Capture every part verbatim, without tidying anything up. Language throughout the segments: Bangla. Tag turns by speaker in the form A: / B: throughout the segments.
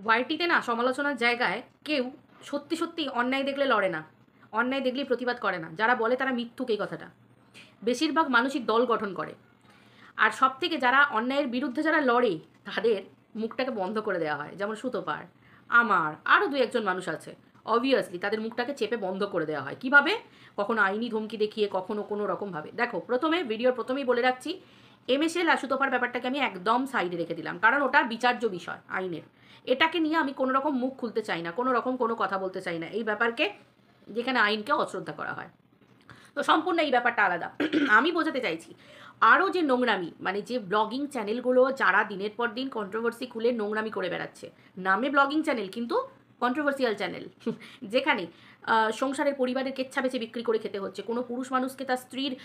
A: ওয়াইটিতে না সমালোচনার জায়গায় কেউ সত্যি সত্যি অন্যায় দেখলে লড়ে না, অন্যায় দেখলেই প্রতিবাদ করে না। যারা বলে তারা মিথ্যুক এই কথাটা। বেশিরভাগ মানুষই দল গঠন করে। আর সব থেকে যারা অন্যায়ের বিরুদ্ধে যারা লড়ে তাদের মুখটাকে বন্ধ করে দেওয়া হয়, যেমন সুতোপার, আমার আরও দু একজন মানুষ আছে। অবভিয়াসলি তাদের মুখটাকে চেপে বন্ধ করে দেওয়া হয়। কিভাবে? কখনো আইনি ধমকি দেখিয়ে, কখনো কোনো রকমভাবে। দেখো, প্রথমে ভিডিওর প্রথমেই বলে রাখছি, এমএসএল আর সুতোপার ব্যাপারটাকে আমি একদম সাইডে রেখে দিলাম, কারণ ওটা বিচার্য বিষয় আইনের। এটাকে নিয়ে আমি কোনো রকম মুখ খুলতে চাই না, কোনো রকম কোনো কথা বলতে চাই না এই ব্যাপারকে, যেখানে আইনকে অশ্রদ্ধা করা হয়। তো সম্পূর্ণ এই ব্যাপারটা আলাদা। আমি বোঝাতে চাইছি আরও যে নোংরামি, মানে যে ব্লগিং চ্যানেলগুলো যারা দিনের পর দিন কন্ট্রোভার্সি খুলে নোংরামি করে বেড়াচ্ছে, নামে ব্লগিং চ্যানেল কিন্তু কন্ট্রোভার্সিয়াল চ্যানেল, যেখানে সংসারের পরিবারের কেচ্ছা বেচে বিক্রি করে খেতে হচ্ছে, কোনো পুরুষ মানুষকে তার স্ত্রীর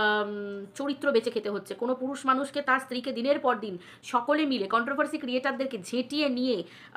A: চরিত্র বেচে খেতে হচ্ছে, কোনো পুরুষ মানুষকে তার স্ত্রীকে দিনের পর দিন সকলে মিলে কন্ট্রোভার্সি ক্রিয়েটারদেরকে ঝেঁটিয়ে নিয়ে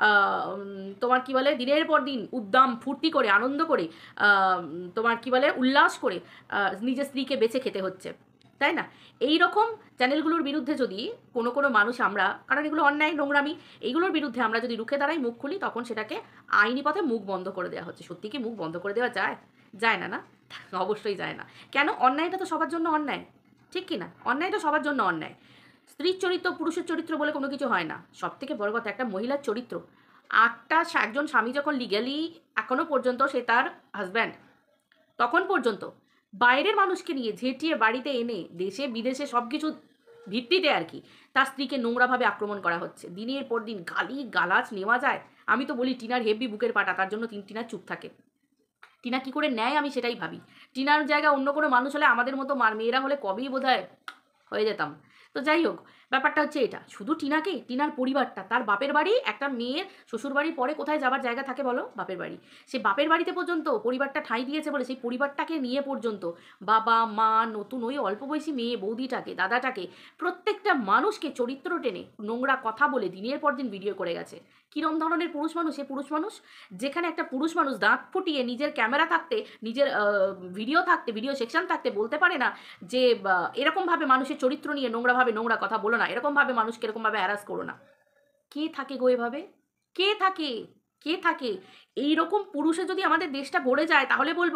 A: তোমার কি বলে দিনের পর দিন উদ্দাম ফুর্তি করে আনন্দ করে তোমার কি বলে উল্লাস করে নিজের স্ত্রীকে বেছে খেতে হচ্ছে, তাই না? এই রকম চ্যানেলগুলোর বিরুদ্ধে যদি কোনো কোনো মানুষ, আমরা, কারণ এগুলো অন্যায় নোংরামি, এইগুলোর বিরুদ্ধে আমরা যদি রুখে দাঁড়াই, মুখ খুলি, তখন সেটাকে আইনি পথে মুখ বন্ধ করে দেওয়া হচ্ছে। সত্যি কি মুখ বন্ধ করে দেওয়া যায়? যায় না, না? অবশ্যই যায় না। কেন? অন্যায়টা তো সবার জন্য অন্যায়, ঠিক কি না? অন্যায়টা সবার জন্য অন্যায়। স্ত্রীর চরিত্র পুরুষের চরিত্র বলে কোনো কিছু হয় না। সব থেকে বড় কথা, একটা মহিলার চরিত্র, একটা একজন স্বামী যখন লিগ্যালি এখনো পর্যন্ত সে তার হাজব্যান্ড, তখন পর্যন্ত বাইরের মানুষকে নিয়ে ঝেঁটিয়ে বাড়িতে এনে দেশে বিদেশে সব কিছু ভিত্তিতে আর কি তার স্ত্রীকে নোংরাভাবে আক্রমণ করা হচ্ছে। দিনের পর দিন গালি গালাজ নেওয়া যায়? আমি তো বলি টিনার হেভি বুকের পাটা, তার জন্য তিন টিনার চুপ থাকে। টিনা কী করে নেয় আমি সেটাই ভাবি। টিনার জায়গায় অন্য কোনো মানুষ হলে, আমাদের মতো মার মেয়েরা হলে কবেই বোধ হয় হয়ে যেতাম। তো যাই হোক, ব্যাপারটা হচ্ছে এটা। শুধু টিনাকে, টিনার পরিবারটা, তার বাপের বাড়ি, একটা মেয়ের শ্বশুর বাড়ির পরে কোথায় যাবার জায়গা থাকে বলো? বাপের বাড়ি। সে বাপের বাড়িতে পর্যন্ত পরিবারটা ঠাঁই দিয়েছে বলে সেই পরিবারটাকে নিয়ে পর্যন্ত বাবা মা, নতুন ওই অল্প বয়সী মেয়ে বৌদিটাকে, দাদাটাকে, প্রত্যেকটা মানুষকে চরিত্র টেনে নোংরা কথা বলে দিনের পর দিন ভিডিও করে গেছে। কীরম ধরনের পুরুষ মানুষ? সে পুরুষ মানুষ যেখানে একটা পুরুষ মানুষ দাঁত ফুটিয়ে নিজের ক্যামেরা থাকতে, নিজের ভিডিও থাকতে, ভিডিও সেকশন থাকতে বলতে পারে না যে এরকমভাবে মানুষের চরিত্র নিয়ে নোংরাভাবে নোংরা কথা বলো না, এরকমভাবে মানুষকে এরকমভাবে হ্যারাস করো না। কে থাকে গো এভাবে? কে থাকে? কে থাকে? এইরকম পুরুষে যদি আমাদের দেশটা গড়ে যায়, তাহলে বলবো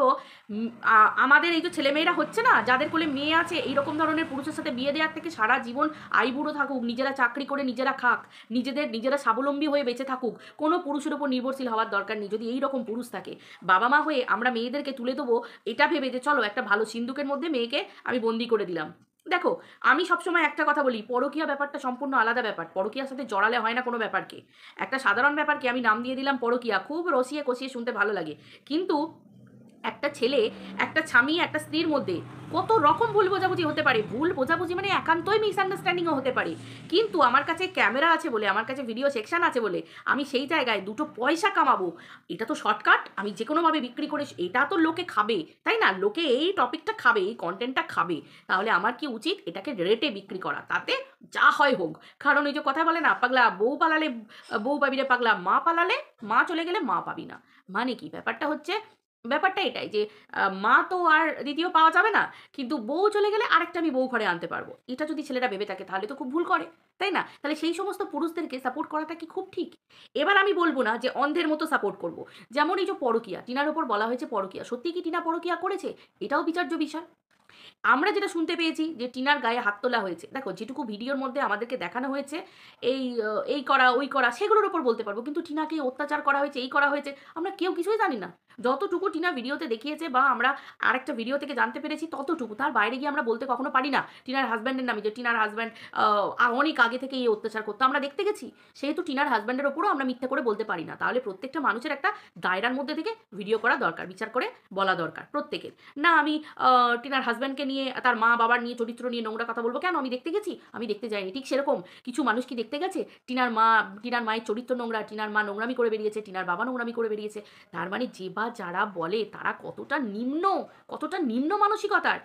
A: আমাদের এই যে ছেলেমেয়েরা হচ্ছে না, যাদের কোলে মেয়ে আছে, এইরকম ধরনের পুরুষের সাথে বিয়ে দেওয়ার থেকে সারা জীবন আইবুড়ো থাকুক, নিজেরা চাকরি করে নিজেরা খাক, নিজেদের নিজেরা স্বাবলম্বী হয়ে বেঁচে থাকুক, কোনো পুরুষের ওপর নির্ভরশীল হওয়ার দরকার নেই। যদি এই রকম পুরুষ থাকে, বাবা মা হয়ে আমরা মেয়েদেরকে তুলে দেবো এটা ভেবে যে চলো একটা ভালো সিন্দুকের মধ্যে মেয়েকে আমি বন্দি করে দিলাম। দেখো, আমি সবসময় একটা কথা বলি, পরকীয়া ব্যাপারটা সম্পূর্ণ আলাদা ব্যাপার। পরকীয়ার সাথে জড়ালে হয় না কোনো ব্যাপারকে। একটা সাধারণ ব্যাপারকে আমি নাম দিয়ে দিলাম পরকীয়া, খুব রসিয়ে কষিয়ে শুনতে ভালো লাগে। কিন্তু একটা ছেলে, একটা স্বামী, একটা স্ত্রীর মধ্যে কত রকম ভুল বোঝাবুঝি হতে পারে। ভুল বোঝাবুঝি মানে একান্তই মিসআন্ডারস্ট্যান্ডিংও হতে পারে। কিন্তু আমার কাছে ক্যামেরা আছে বলে, আমার কাছে ভিডিও সেকশন আছে বলে আমি সেই জায়গায় দুটো পয়সা কামাবো, এটা তো শর্টকাট, আমি যে কোনোভাবে বিক্রি করে, এটা তো লোকে খাবে, তাই না? লোকে এই টপিকটা খাবে, এই কন্টেন্টটা খাবে, তাহলে আমার কি উচিত? এটাকে রেটে বিক্রি করা, তাতে যা হয় হোক। কারণ ওই যে কথা বলে না, পাগলা বউ পালালে বউ পাবি রে পাগলা, মা পালালে মা চলে গেলে মা পাবি না। মানে কি? ব্যাপারটা হচ্ছে, ব্যাপারটা এটাই যে মা তো আর দ্বিতীয় পাওয়া যাবে না, কিন্তু বউ চলে গেলে আরেকটা আমি বউ ঘরে আনতে পারবো। এটা যদি ছেলেরা ভেবে থাকে তাহলে তো খুব ভুল করে, তাই না? তাহলে সেই সমস্ত পুরুষদেরকে সাপোর্ট করাটা কি খুব ঠিক? এবার আমি বলবো না যে অন্ধের মতো সাপোর্ট করব। যেমন এই যে পরকীয়া, টিনার ওপর বলা হয়েছে পরকীয়া, সত্যি কি টিনা পরকীয়া করেছে? এটাও বিচার্য বিষয়। আমরা যেটা শুনতে পেয়েছি যে টিনার গায়ে হাত তোলা হয়েছে। দেখো, যেটুকু ভিডিওর মধ্যে আমাদেরকে দেখানো হয়েছে, এই এই করা ওই করা সেগুলোর ওপর বলতে পারবো, কিন্তু টিনাকে অত্যাচার করা হয়েছে, এই করা হয়েছে, আমরা কেউ কিছুই জানি না। যতটুকু টিনা ভিডিওতে দেখিয়েছে বা আমরা আরেকটা ভিডিও থেকে জানতে পেরেছি ততটুকু, তার বাইরে গিয়ে আমরা বলতে কখনো পারি না টিনার হাজব্যান্ডের নামে যে টিনার হাজব্যান্ড অনেক আগে থেকে এই অত্যাচার করতো, আমরা দেখতে গেছি। সেহেতু টিনার হাজব্যান্ডের ওপরও আমরা মিথ্যে করে বলতে পারি না। তাহলে প্রত্যেকটা মানুষের একটা দায়রার মধ্যে থেকে ভিডিও করা দরকার, বিচার করে বলা দরকার প্রত্যেকের। না আমি টিনার হাজব্যান্ডকে নিয়ে, তার মা বাবার নিয়ে, চরিত্র নিয়ে নোংরা কথা বলবো কেন? আমি দেখতে গেছি, আমি দেখতে যাইনি। ঠিক সেরকম কিছু মানুষ কি দেখতে গেছে টিনার মা, টিনার মায়ের চরিত্র নোংরা, টিনার মা নোংরামি করে বেরিয়েছে, টিনার বাবা নোংরামি করে বেরিয়েছে? তার মানে যে বা যারা বলে তারা কতটা নিম্ন, কতটা নিম্ন মানসিকতার।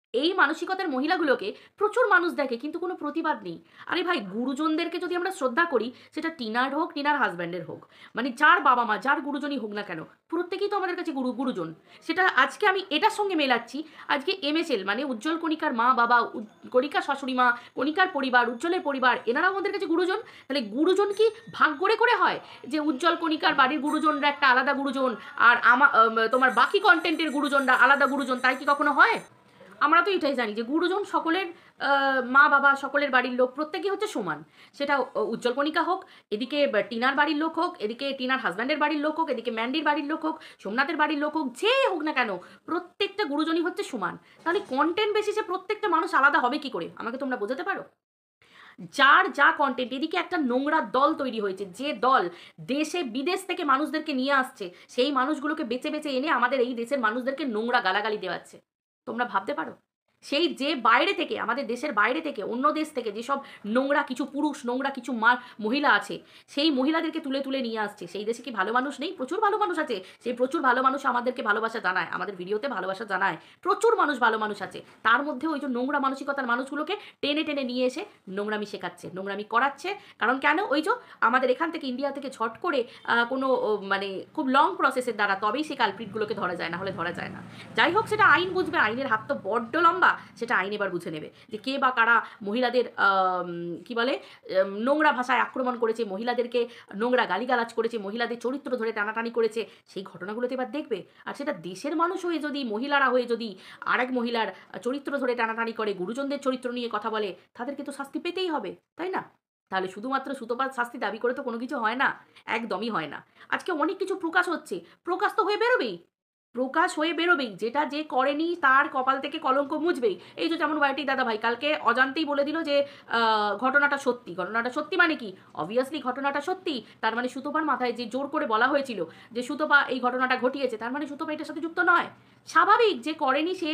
A: এই মানসিকতার মহিলাগুলোকে প্রচুর মানুষ দেখে, কিন্তু কোনো প্রতিবাদ নেই। আরে ভাই, গুরুজনদেরকে যদি আমরা শ্রদ্ধা করি, সেটা টিনার হোক, টিনার হাজব্যান্ডের হোক, মানে যার বাবা মা, যার গুরুজনই হোক না কেন, প্রত্যেকেই তো আমাদের কাছে গুরু গুরুজন। সেটা আজকে আমি এটার সঙ্গে মেলাচ্ছি, আজকে এমএসএল মানে উজ্জ্বল কণিকার মা বাবা, কণিকার শাশুড়ি মা, কণিকার পরিবার, উজ্জ্বলের পরিবার, এনারাও আমাদের কাছে গুরুজন। তাহলে গুরুজন কি ভাগ করে করে হয় যে উজ্জ্বল কণিকার বাড়ির গুরুজনরা একটা আলাদা গুরুজন, আর আমার তোমার বাকি কন্টেন্টের গুরুজনরা আলাদা গুরুজন? তাই কি কখনো হয়? আমরা তো এটাই জানি যে গুরুজন সকলের মা বাবা, সকলের বাড়ির লোক প্রত্যেকেই হচ্ছে সমান। সেটা উজ্জ্বল কণিকা হোক, এদিকে টিনার বাড়ির লোক হোক, এদিকে টিনার হাজব্যান্ডের বাড়ির লোক হোক, এদিকে ম্যান্ডির বাড়ির লোক হোক, সোমনাথের বাড়ির লোক হোক, যে হোক না কেন, প্রত্যেকটা গুরুজনই হচ্ছে সমান। তাহলে কন্টেন্ট বেসিসে প্রত্যেকটা মানুষ আলাদা হবে কি করে? আমাকে তোমরা বোঝাতে পারো? যার যা কন্টেন্ট, এদিকে একটা নোংরা দল তৈরি হয়েছে, যে দল দেশে বিদেশ থেকে মানুষদেরকে নিয়ে আসছে, সেই মানুষগুলোকে বেছে বেছে এনে আমাদের এই দেশের মানুষদেরকে নোংরা গালাগালি দেওয়াচ্ছে। তোমরা ভাবতে পারো? সেই যে বাইরে থেকে, আমাদের দেশের বাইরে থেকে, অন্য দেশ থেকে যেসব নোংরা কিছু পুরুষ, নোংরা কিছু মা মহিলা আছে, সেই মহিলাদেরকে তুলে তুলে নিয়ে আসছে। সেই দেশে কি ভালো মানুষ নেই? প্রচুর ভালো মানুষ আছে। সেই প্রচুর ভালো মানুষ আমাদেরকে ভালোবাসা জানায়, আমাদের ভিডিওতে ভালোবাসা জানায়। প্রচুর মানুষ ভালো মানুষ আছে, তার মধ্যে ওই যে নোংরা মানসিকতার মানুষগুলোকে টেনে টেনে নিয়ে এসে নোংরামি শেখাচ্ছে, নোংরামি করাচ্ছে। কারণ কেন? ওই যে আমাদের এখান থেকে, ইন্ডিয়া থেকে ঝট করে কোনো মানে খুব লং প্রসেসের দ্বারা তবেই সেই কালপ্রিটগুলোকে ধরা যায়, না হলে ধরা যায় না। যাই হোক, সেটা আইন বুঝবে, আইনের হাত তো বড্ড লম্বা, সেটা আইন এবার বুঝে নেবে যে কে বা কারা মহিলাদের কি বলে নোংরা ভাষায় আক্রমণ করেছে, মহিলাদেরকে নোংরা গালিগালাজ করেছে, মহিলাদের চরিত্র ধরে টানাটানি করেছে, সেই ঘটনাগুলোতে এবার দেখবে। আর সেটা দেশের মানুষ হয়ে যদি, মহিলারা হয়ে যদি আরেক মহিলার চরিত্র ধরে টানাটানি করে, গুরুজনদের চরিত্র নিয়ে কথা বলে, তাদেরকে তো শাস্তি পেতেই হবে, তাই না? তাহলে শুধুমাত্র সুতোপাত শাস্তি দাবি করে তো কোনো কিছু হয় না, একদমই হয় না। আজকে অনেক কিছু প্রকাশ হচ্ছে, প্রকাশ তো হয়ে বেরোবেই, প্রকাশ হয়ে বেরোবেই। যেটা যে করেনি তার কপাল থেকে কলঙ্ক মুছবেই। এই যে যেমন ওয়াইটি দাদা ভাই কালকে অজান্তেই বলে দিল যে ঘটনাটা সত্যি। ঘটনাটা সত্যি মানে কি? অবভিয়াসলি ঘটনাটা সত্যি। তার মানে সুতোপার মাথায় যে জোর করে বলা হয়েছিল যে সুতোপা এই ঘটনাটা ঘটিয়েছে, তার মানে সুতোপা এটার সাথে যুক্ত নয়। স্বাভাবিক, যে করেনি সে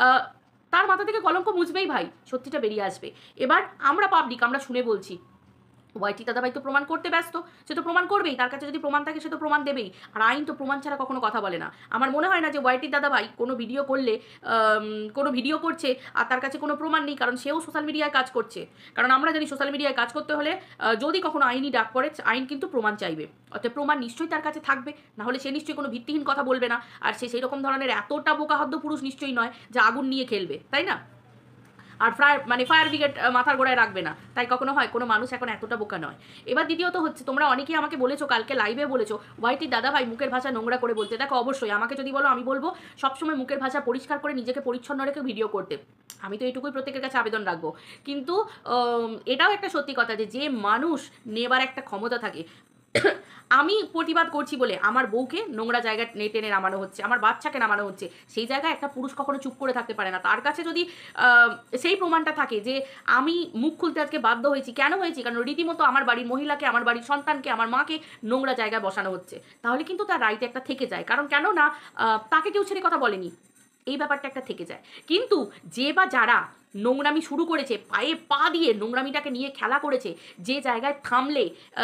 A: তার মাথা থেকে কলঙ্ক মুছবেই ভাই, সত্যিটা বেরিয়ে আসবে। এবার আমরা পাবলিক, আমরা শুনে বলছি, ওয়াইটি দাদাভাই তো প্রমাণ করতে ব্যস্ত, সে তো প্রমাণ করবেই, তার কাছে যদি প্রমাণ থাকে সে তো প্রমাণ দেবেই। আর আইন তো প্রমাণ ছাড়া কখনো কথা বলে না। আমার মনে হয় না যে ওয়াইটি দাদাভাই কোনো ভিডিও করলে, কোনো ভিডিও করছে আর তার কাছে কোনো প্রমাণ নেই, কারণ সেও সোশ্যাল মিডিয়ায় কাজ করছে। কারণ আমরা জানি সোশ্যাল মিডিয়ায় কাজ করতে হলে যদি কখনো আইনি ডাক পড়ে, আইন কিন্তু প্রমাণ চাইবে, অর্থাৎ প্রমাণ নিশ্চয়ই তার কাছে থাকবে, নাহলে সে নিশ্চয়ই কোনো ভিত্তিহীন কথা বলবে না। আর সে সেই রকম ধরনের এতটা বোকাহদ্দ পুরুষ নিশ্চয়ই নয় যে আগুন নিয়ে খেলবে, তাই না? আর ফায়ার মানে ফায়ার ব্রিগেড মাথার গোড়ায় রাখবে না, তাই কখনো হয়? কোনো মানুষ এখন এতটা বোকা নয়। এবার দ্বিতীয়ত হচ্ছে, তোমরা অনেকেই আমাকে বলেছো, কালকে লাইভে বলেছো ওয়াইটি দাদা ভাই মুখের ভাষা নোংরা করে বলতে। দেখো, অবশ্যই আমাকে যদি বলো, আমি বলবো সবসময় মুখের ভাষা পরিষ্কার করে নিজেকে পরিচ্ছন্ন রেখে ভিডিও করতে। আমি তো এইটুকুই প্রত্যেকের কাছে আবেদন রাখবো। কিন্তু এটাও একটা সত্যি কথা যে যে মানুষ নেবার একটা ক্ষমতা থাকে, আমি প্রতিবাদ করছি বলে আমার বউকে নোংরা জায়গায় টেনে নামানো হচ্ছে, আমার বাচ্চাকে নামানো হচ্ছে, সেই জায়গায় একটা পুরুষ কখনো চুপ করে থাকতে পারে না। তার কাছে যদি সেই প্রমাণটা থাকে যে আমি মুখ খুলতে আজকে বাধ্য হয়েছি, কেন হয়েছি? কারণ রীতিমতো আমার বাড়ির মহিলাকে, আমার বাড়ির সন্তানকে, আমার মাকে নোংরা জায়গায় বসানো হচ্ছে, তাহলে কিন্তু তার রাইট একটা থেকে যায়। কারণ কেন না, তাকে কেউ ছেড়ে কথা বলেনি, এই ব্যাপারটা একটা থেকে যায়। কিন্তু যে বা যারা নোংরামি শুরু করেছে, পায়ে পা দিয়ে নোংরামিটাকে নিয়ে খেলা করেছে, যে জায়গায় থামলে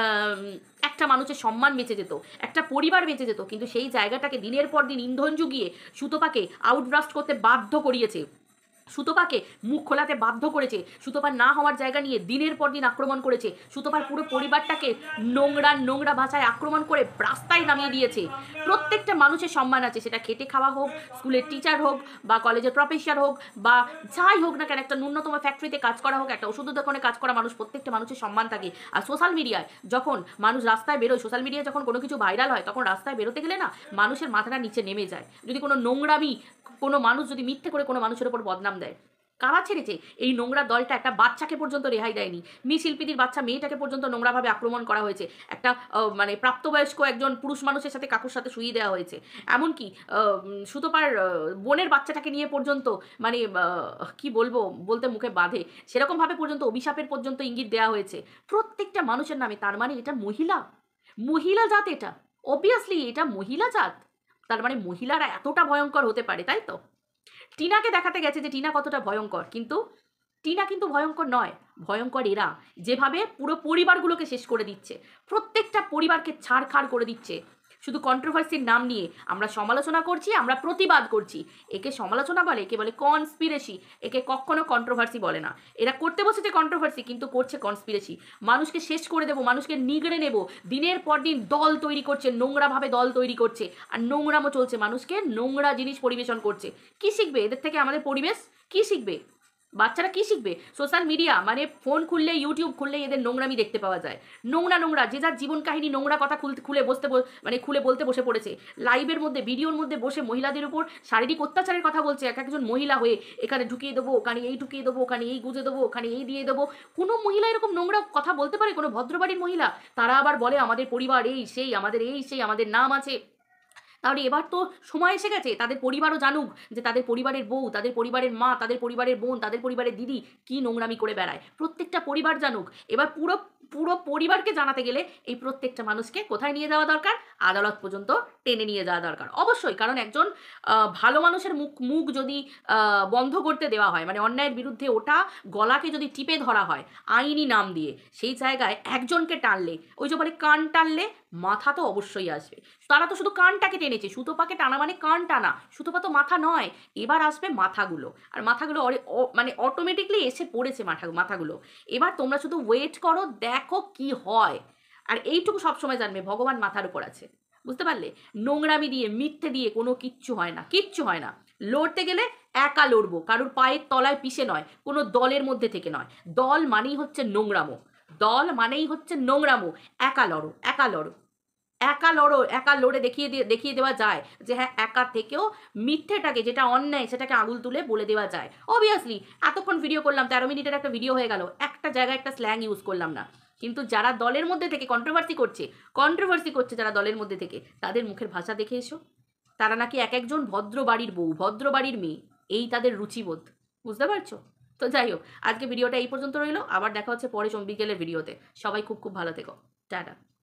A: একটা মানুষের সম্মান বেঁচে যেত, একটা পরিবার বেঁচে যেত, কিন্তু সেই জায়গাটাকে দিনের পর দিন ইন্ধন জুগিয়ে সুতোপাকে আউটব্রাস্ট করতে বাধ্য করিয়েছে, সুতোপাকে মুখ খোলাতে বাধ্য করেছে, সুতোপার না হওয়ার জায়গা নিয়ে দিনের পর দিন আক্রমণ করেছে, সুতোপার পুরো পরিবারটাকে নোংরা নোংরা ভাষায় আক্রমণ করে রাস্তায় নামিয়ে দিয়েছে। প্রত্যেকটা মানুষের সম্মান আছে, সেটা খেটে খাওয়া হোক, স্কুলের টিচার হোক, বা কলেজের প্রফেসর হোক, বা যাই হোক না কেন, একটা ন্যূনতম ফ্যাক্টরিতে কাজ করা হোক, একটা ওষুধ দোকানে কাজ করা মানুষ, প্রত্যেকটা মানুষের সম্মান থাকে। আর সোশ্যাল মিডিয়ায় যখন মানুষ রাস্তায় বেরোয়, সোশ্যাল মিডিয়ায় যখন কোনো কিছু ভাইরাল হয়, তখন রাস্তায় বেরোতে গেলে না মানুষের মাথাটা নিচে নেমে যায়। যদি কোনো নোংরামি, কোনো মানুষ যদি মিথ্যে করে কোনো মানুষের ওপর বদনাম দেয়, কারা ছেড়েছে? এই নোংরা দলটা একটা বাচ্চাকে পর্যন্ত রেহাই দেয়নি। মি শিল্পীদের বাচ্চা মেয়েটাকে পর্যন্ত নোংরাভাবে আক্রমণ করা হয়েছে, একটা মানে প্রাপ্তবয়স্ক একজন পুরুষ মানুষের সাথে কাকুর সাথে শুইয়ে দেওয়া হয়েছে, এমনকি সুতোপার বোনের বাচ্চাটাকে নিয়ে পর্যন্ত মানে কি বলবো, বলতে মুখে বাঁধে, সেরকমভাবে পর্যন্ত অভিশাপের পর্যন্ত ইঙ্গিত দেওয়া হয়েছে প্রত্যেকটা মানুষের নামে। তার মানে এটা মহিলা, মহিলা জাত, এটা অবভিয়াসলি এটা মহিলা জাত। তার মানে মহিলারা এতটা ভয়ঙ্কর হতে পারে, তাই তো? টিনাকে দেখাতে গেছে যে টিনা কতটা ভয়ঙ্কর, কিন্তু টিনা কিন্তু ভয়ঙ্কর নয়, ভয়ঙ্কর এরা, যেভাবে পুরো পরিবারগুলোকে শেষ করে দিচ্ছে, প্রত্যেকটা পরিবারকে ছাড়খাড় করে দিচ্ছে। শুধু কন্ট্রোভার্সির নাম নিয়ে আমরা সমালোচনা করছি, আমরা প্রতিবাদ করছি। একে সমালোচনা বলে, একে বলে কনস্পিরেসি, একে কখনো কন্ট্রোভার্সি বলে না। এরা করতে বসেছে কন্ট্রোভার্সি, কিন্তু করছে কনস্পিরেসি। মানুষকে শেষ করে দেবো, মানুষকে নিগড়ে নেব, দিনের পর দিন দল তৈরি করছে, নোংরাভাবে দল তৈরি করছে, আর নোংরামও চলছে, মানুষকে নোংরা জিনিস পরিবেশন করছে। কি শিখবে এদের থেকে আমাদের পরিবেশ? কি শিখবে বাচ্চারা? কি শিখবে? সোশ্যাল মিডিয়া মানে ফোন খুললে, ইউটিউব খুললেই এদের নোংরামি দেখতে পাওয়া যায়। নোংরা নোংরা যে যার জীবন কাহিনী নোংরা কথা খুলতে খুলে বসতে মানে খুলে বলতে বসে পড়েছে। লাইভের মধ্যে, ভিডিওর মধ্যে বসে মহিলাদের উপর শারীরিক অত্যাচারের কথা বলছে এক একজন মহিলা হয়ে। এখানে ঢুকিয়ে দেবো, ওখানে এই ঢুকিয়ে দেবো, ওখানে এই গুঁজে দেবো, ওখানে এই দিয়ে দেবো। কোনো মহিলা এরকম নোংরা কথা বলতে পারে? কোনো ভদ্রবাড়ির মহিলা? তারা আবার বলে আমাদের পরিবার এই সেই, আমাদের এই সেই, আমাদের নাম আছে। তাহলে এবার তো সময় এসে গেছে তাদের পরিবারও জানুক যে তাদের পরিবারের বউ, তাদের পরিবারের মা, তাদের পরিবারের বোন, তাদের পরিবারের দিদি কি নোংরামি করে বেড়ায়। প্রত্যেকটা পরিবার জানুক। এবার পুরো পুরো পরিবারকে জানাতে গেলে এই প্রত্যেকটা মানুষকে কোথায় নিয়ে যাওয়া দরকার? আদালত পর্যন্ত টেনে নিয়ে যাওয়া দরকার অবশ্যই। কারণ একজন ভালো মানুষের মুখ মুখ যদি বন্ধ করতে দেওয়া হয়, মানে অন্যায়ের বিরুদ্ধে ওটা গলাকে যদি টিপে ধরা হয় আইনি নাম দিয়ে, সেই জায়গায় একজনকে টানলে, ওই যে বলে কান টানলে মাথা তো অবশ্যই আসবে। তারা তো শুধু কানটাকে টেনেছে, সুতোপাকে টানা মানে কান টানা, সুতোপা তো মাথা নয়। এবার আসবে মাথাগুলো, আর মাথাগুলো মানে অটোমেটিকলি এসে পড়েছে মাথা মাথাগুলো। এবার তোমরা শুধু ওয়েট করো, দেখো কি হয়। আর এইটুকু সবসময় জানবে ভগবান মাথার উপর আছে, বুঝতে পারলে? নোংরামি দিয়ে, মিথ্যে দিয়ে কোনো কিচ্ছু হয় না, কিচ্ছু হয় না। লড়তে গেলে একা লড়বো, কারোর পায়ের তলায় পিষে নয়, কোনো দলের মধ্যে থেকে নয়। দল মানেই হচ্ছে নোংরামো, দল মানেই হচ্ছে নোংরামো। একা লড়ো, একা লড়ো, একা লড়ো, একা লড়ে দেখিয়ে দিয়ে দেখিয়ে দেওয়া যায় যে হ্যাঁ একা থেকেও মিথ্যেটাকে, যেটা অন্যায় সেটাকে আঙুল তুলে বলে দেওয়া যায়। অবভিয়াসলি এতক্ষণ ভিডিও করলাম, তেরো মিনিটের একটা ভিডিও হয়ে গেল, একটা জায়গায় একটা স্ল্যাং ইউজ করলাম না। কিন্তু যারা দলের মধ্যে থেকে কন্ট্রোভার্সি করছে কন্ট্রোভার্সি করছে যারা দলের মধ্যে থেকে, তাদের মুখের ভাষা দেখে এসো। তারা নাকি এক একজন ভদ্র বাড়ির বউ, ভদ্র বাড়ির মেয়ে, এই তাদের রুচিবোধ, বুঝতে পারছো? তো যাই হোক, আজকে ভিডিওটা এই পর্যন্ত রইলো। আবার দেখা হচ্ছে পরে বিকেলের ভিডিওতে। সবাই খুব খুব ভালো থেকো, টাটা।